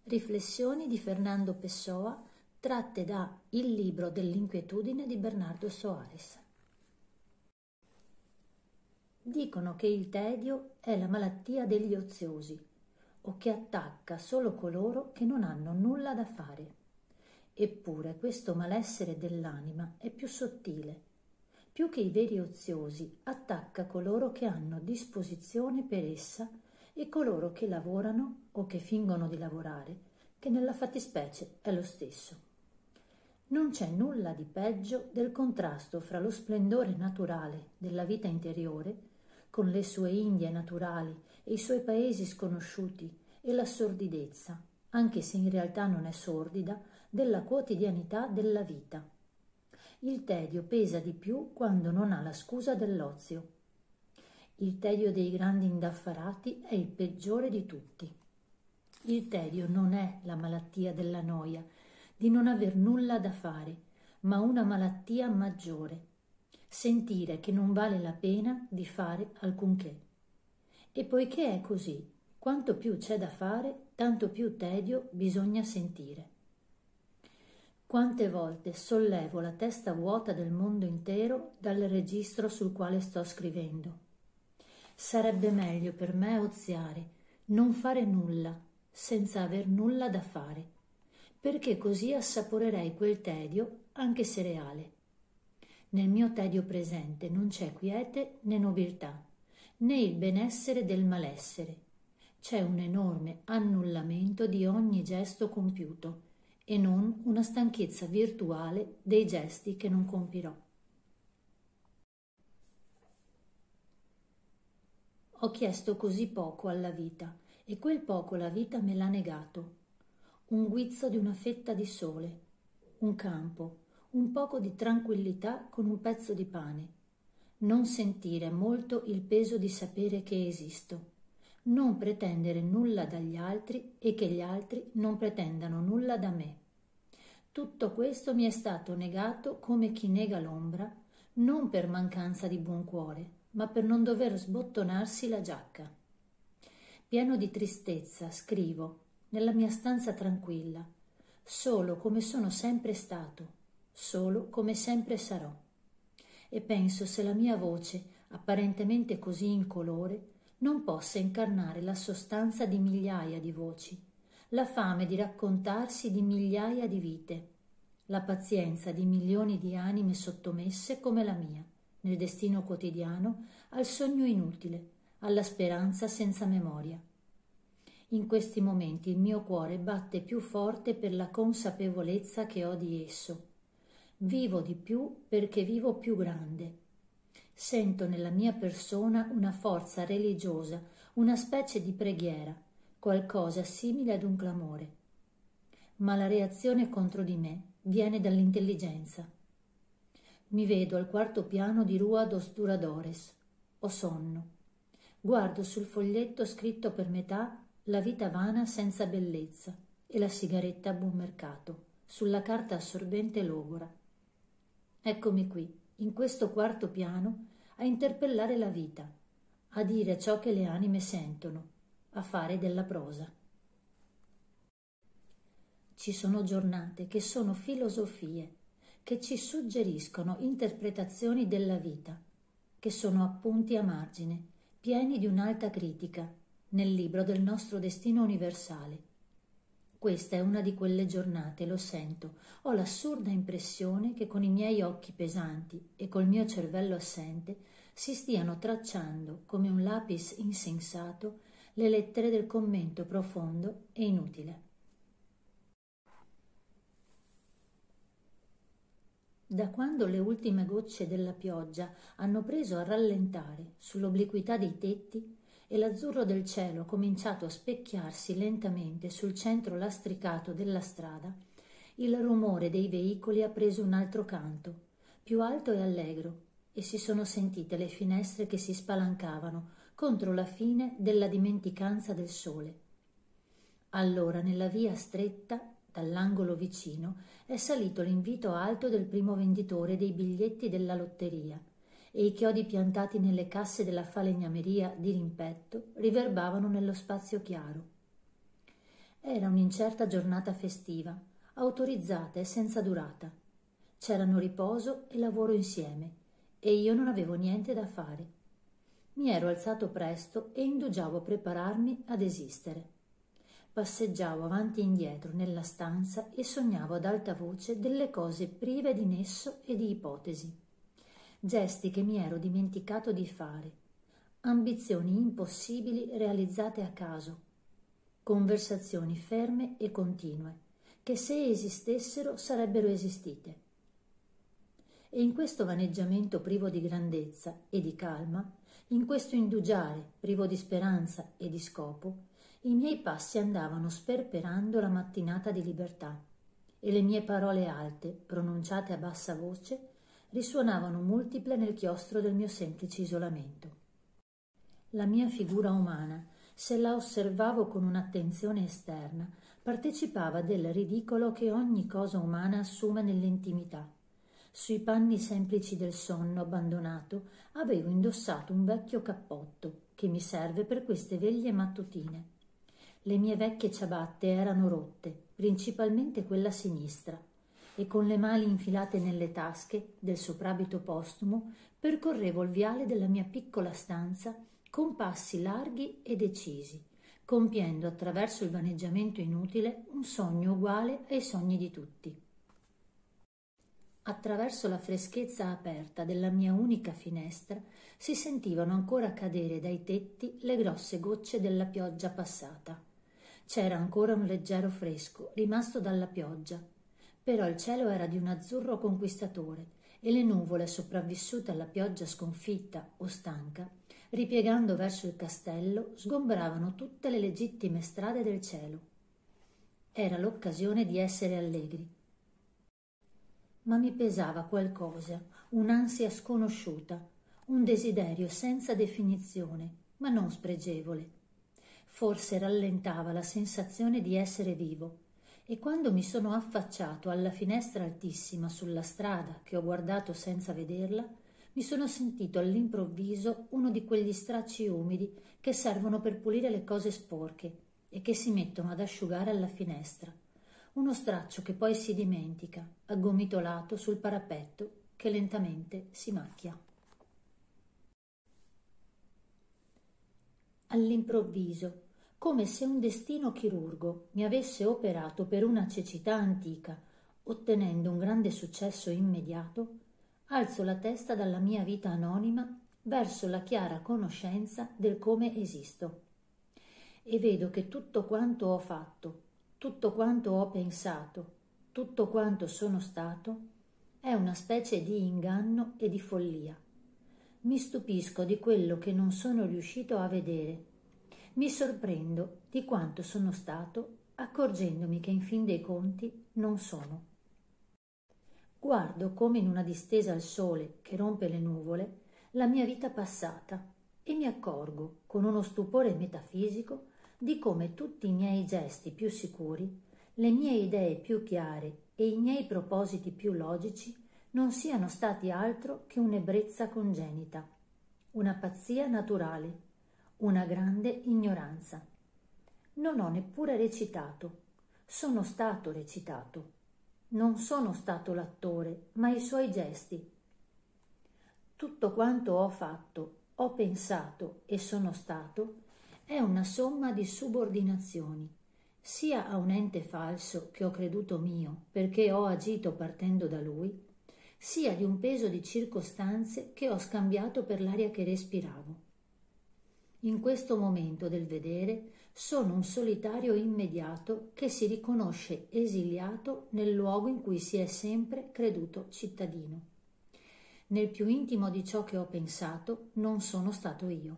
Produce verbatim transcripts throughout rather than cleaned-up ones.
Riflessioni di Fernando Pessoa tratte da Il libro dell'inquietudine di Bernardo Soares. Dicono che il tedio è la malattia degli oziosi o che attacca solo coloro che non hanno nulla da fare. Eppure questo malessere dell'anima è più sottile. Più che i veri oziosi, attacca coloro che hanno disposizione per essa e coloro che lavorano o che fingono di lavorare, che nella fattispecie è lo stesso. Non c'è nulla di peggio del contrasto fra lo splendore naturale della vita interiore, con le sue Indie naturali e i suoi paesi sconosciuti, e la sordidezza, anche se in realtà non è sordida, della quotidianità della vita. Il tedio pesa di più quando non ha la scusa dell'ozio. Il tedio dei grandi indaffarati è il peggiore di tutti. Il tedio non è la malattia della noia, di non aver nulla da fare, ma una malattia maggiore, sentire che non vale la pena di fare alcunché. E poiché è così, quanto più c'è da fare, tanto più tedio bisogna sentire. Quante volte sollevo la testa vuota del mondo intero dal registro sul quale sto scrivendo. Sarebbe meglio per me oziare, non fare nulla, senza aver nulla da fare, perché così assaporerei quel tedio, anche se reale. Nel mio tedio presente non c'è quiete né nobiltà, né il benessere del malessere. C'è un enorme annullamento di ogni gesto compiuto e non una stanchezza virtuale dei gesti che non compirò. Ho chiesto così poco alla vita e quel poco la vita me l'ha negato. Un guizzo di una fetta di sole, un campo, un poco di tranquillità con un pezzo di pane. Non sentire molto il peso di sapere che esisto. Non pretendere nulla dagli altri e che gli altri non pretendano nulla da me. Tutto questo mi è stato negato come chi nega l'ombra, non per mancanza di buon cuore, ma per non dover sbottonarsi la giacca. Pieno di tristezza, scrivo, nella mia stanza tranquilla, solo come sono sempre stato, solo come sempre sarò. E penso se la mia voce, apparentemente così incolore, non possa incarnare la sostanza di migliaia di voci, la fame di raccontarsi di migliaia di vite, la pazienza di milioni di anime sottomesse come la mia, nel destino quotidiano, al sogno inutile, alla speranza senza memoria. In questi momenti il mio cuore batte più forte per la consapevolezza che ho di esso. Vivo di più perché vivo più grande. Sento nella mia persona una forza religiosa, una specie di preghiera, qualcosa simile ad un clamore. Ma la reazione contro di me viene dall'intelligenza. Mi vedo al quarto piano di Rua dos Duradores. Ho sonno. Guardo sul foglietto scritto per metà la vita vana senza bellezza e la sigaretta a buon mercato, sulla carta assorbente logora. Eccomi qui, in questo quarto piano, a interpellare la vita, a dire ciò che le anime sentono, a fare della prosa. Ci sono giornate che sono filosofie, che ci suggeriscono interpretazioni della vita, che sono appunti a margine, pieni di un'alta critica, nel libro del nostro destino universale. Questa è una di quelle giornate, lo sento, ho l'assurda impressione che con i miei occhi pesanti e col mio cervello assente si stiano tracciando, come un lapis insensato, le lettere del commento profondo e inutile. Da quando le ultime gocce della pioggia hanno preso a rallentare sull'obliquità dei tetti e l'azzurro del cielo ha cominciato a specchiarsi lentamente sul centro lastricato della strada, il rumore dei veicoli ha preso un altro canto, più alto e allegro, e si sono sentite le finestre che si spalancavano contro la fine della dimenticanza del sole. Allora, nella via stretta, dall'angolo vicino, è salito l'invito alto del primo venditore dei biglietti della lotteria, e i chiodi piantati nelle casse della falegnameria di rimpetto riverbavano nello spazio chiaro. Era un'incerta giornata festiva, autorizzata e senza durata. C'erano riposo e lavoro insieme, e io non avevo niente da fare. Mi ero alzato presto e indugiavo a prepararmi ad esistere. Passeggiavo avanti e indietro nella stanza e sognavo ad alta voce delle cose prive di nesso e di ipotesi. Gesti che mi ero dimenticato di fare, ambizioni impossibili realizzate a caso, conversazioni ferme e continue, che se esistessero sarebbero esistite. E in questo vaneggiamento privo di grandezza e di calma, in questo indugiare privo di speranza e di scopo, i miei passi andavano sperperando la mattinata di libertà e le mie parole alte, pronunciate a bassa voce, risuonavano multiple nel chiostro del mio semplice isolamento. La mia figura umana, se la osservavo con un'attenzione esterna, partecipava del ridicolo che ogni cosa umana assume nell'intimità. Sui panni semplici del sonno abbandonato avevo indossato un vecchio cappotto che mi serve per queste veglie mattutine. Le mie vecchie ciabatte erano rotte, principalmente quella sinistra, e con le mani infilate nelle tasche del soprabito postumo percorrevo il viale della mia piccola stanza con passi larghi e decisi, compiendo attraverso il vaneggiamento inutile un sogno uguale ai sogni di tutti. Attraverso la freschezza aperta della mia unica finestra si sentivano ancora cadere dai tetti le grosse gocce della pioggia passata. C'era ancora un leggero fresco rimasto dalla pioggia, però il cielo era di un azzurro conquistatore e le nuvole sopravvissute alla pioggia sconfitta o stanca, ripiegando verso il castello, sgombravano tutte le legittime strade del cielo. Era l'occasione di essere allegri. Ma mi pesava qualcosa, un'ansia sconosciuta, un desiderio senza definizione, ma non spregevole. Forse rallentava la sensazione di essere vivo, e quando mi sono affacciato alla finestra altissima sulla strada che ho guardato senza vederla, mi sono sentito all'improvviso uno di quegli stracci umidi che servono per pulire le cose sporche e che si mettono ad asciugare alla finestra. Uno straccio che poi si dimentica, aggomitolato sul parapetto che lentamente si macchia. All'improvviso, come se un destino chirurgo mi avesse operato per una cecità antica, ottenendo un grande successo immediato, alzo la testa dalla mia vita anonima verso la chiara conoscenza del come esisto e vedo che tutto quanto ho fatto, tutto quanto ho pensato, tutto quanto sono stato, è una specie di inganno e di follia. Mi stupisco di quello che non sono riuscito a vedere. Mi sorprendo di quanto sono stato, accorgendomi che in fin dei conti non sono. Guardo come in una distesa al sole che rompe le nuvole la mia vita passata e mi accorgo, con uno stupore metafisico, di come tutti i miei gesti più sicuri, le mie idee più chiare e i miei propositi più logici non siano stati altro che un'ebbrezza congenita, una pazzia naturale, una grande ignoranza. Non ho neppure recitato, sono stato recitato. Non sono stato l'attore, ma i suoi gesti. Tutto quanto ho fatto, ho pensato e sono stato è una somma di subordinazioni, sia a un ente falso che ho creduto mio perché ho agito partendo da lui, sia di un peso di circostanze che ho scambiato per l'aria che respiravo. In questo momento del vedere sono un solitario immediato che si riconosce esiliato nel luogo in cui si è sempre creduto cittadino. Nel più intimo di ciò che ho pensato non sono stato io.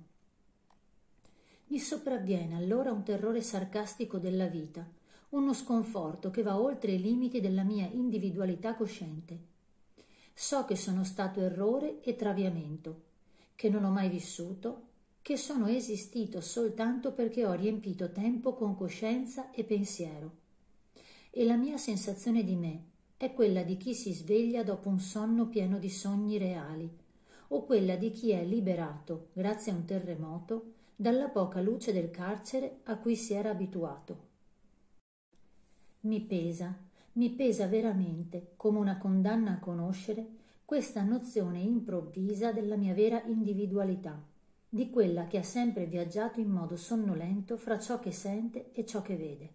Mi sopravviene allora un terrore sarcastico della vita, uno sconforto che va oltre i limiti della mia individualità cosciente. So che sono stato errore e traviamento, che non ho mai vissuto, che sono esistito soltanto perché ho riempito tempo con coscienza e pensiero. E la mia sensazione di me è quella di chi si sveglia dopo un sonno pieno di sogni reali, o quella di chi è liberato, grazie a un terremoto, dalla poca luce del carcere a cui si era abituato. Mi pesa, mi pesa veramente, come una condanna a conoscere, questa nozione improvvisa della mia vera individualità, di quella che ha sempre viaggiato in modo sonnolento fra ciò che sente e ciò che vede.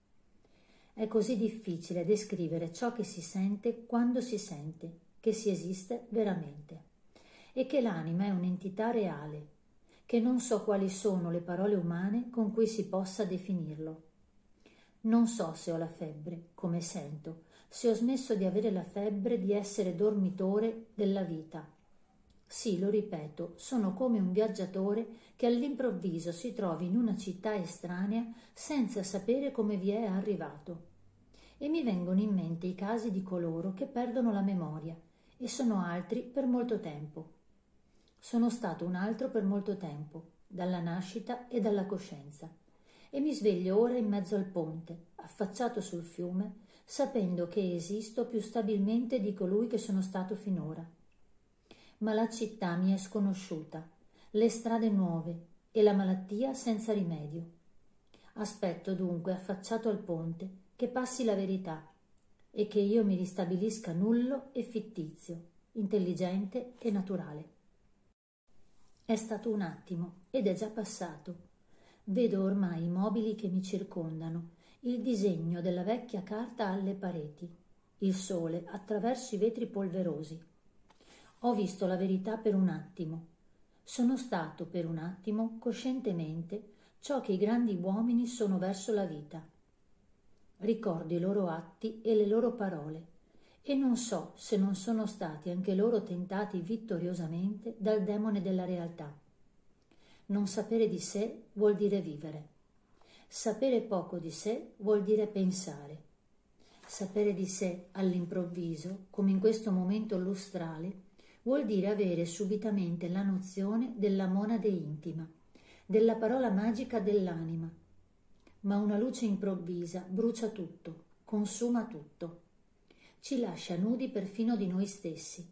È così difficile descrivere ciò che si sente quando si sente, che si esiste veramente, e che l'anima è un'entità reale, che non so quali sono le parole umane con cui si possa definirlo. Non so se ho la febbre, come sento, se ho smesso di avere la febbre di essere dormitore della vita. Sì, lo ripeto, sono come un viaggiatore che all'improvviso si trovi in una città estranea senza sapere come vi è arrivato. E mi vengono in mente i casi di coloro che perdono la memoria, e sono altri per molto tempo. Sono stato un altro per molto tempo, dalla nascita e dalla coscienza, e mi sveglio ora in mezzo al ponte, affacciato sul fiume, sapendo che esisto più stabilmente di colui che sono stato finora. Ma la città mi è sconosciuta, le strade nuove e la malattia senza rimedio. Aspetto dunque, affacciato al ponte, che passi la verità e che io mi ristabilisca nullo e fittizio, intelligente e naturale. È stato un attimo ed è già passato. Vedo ormai i mobili che mi circondano, il disegno della vecchia carta alle pareti, il sole attraverso i vetri polverosi. Ho visto la verità per un attimo. Sono stato per un attimo, coscientemente, ciò che i grandi uomini sono verso la vita. Ricordo i loro atti e le loro parole, e non so se non sono stati anche loro tentati vittoriosamente dal demone della realtà. Non sapere di sé vuol dire vivere. Sapere poco di sé vuol dire pensare. Sapere di sé all'improvviso, come in questo momento lustrale, vuol dire avere subitamente la nozione della monade intima, della parola magica dell'anima. Ma una luce improvvisa brucia tutto, consuma tutto. Ci lascia nudi perfino di noi stessi.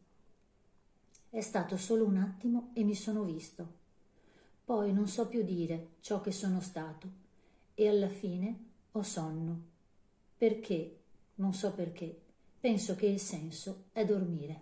È stato solo un attimo e mi sono visto. Poi non so più dire ciò che sono stato e alla fine ho sonno. Perché? Non so perché. Penso che il senso è dormire.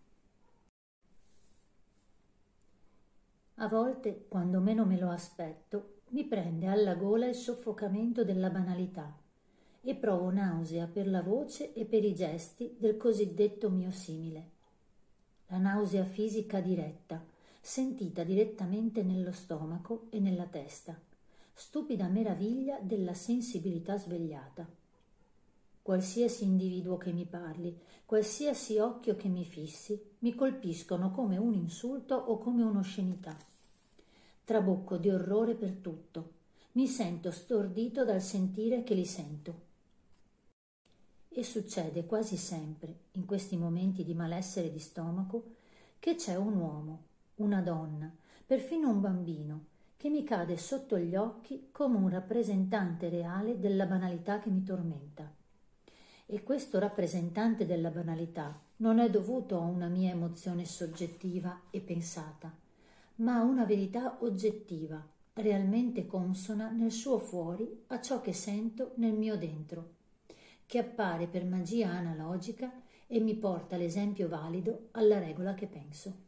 A volte, quando meno me lo aspetto, mi prende alla gola il soffocamento della banalità e provo nausea per la voce e per i gesti del cosiddetto mio simile. La nausea fisica diretta, sentita direttamente nello stomaco e nella testa, stupida meraviglia della sensibilità svegliata. Qualsiasi individuo che mi parli, qualsiasi occhio che mi fissi, mi colpiscono come un insulto o come un'oscenità. Trabocco di orrore per tutto, mi sento stordito dal sentire che li sento. E succede quasi sempre, in questi momenti di malessere di stomaco, che c'è un uomo, una donna, perfino un bambino, che mi cade sotto gli occhi come un rappresentante reale della banalità che mi tormenta. E questo rappresentante della banalità non è dovuto a una mia emozione soggettiva e pensata, ma a una verità oggettiva, realmente consona nel suo fuori a ciò che sento nel mio dentro, che appare per magia analogica e mi porta l'esempio valido alla regola che penso.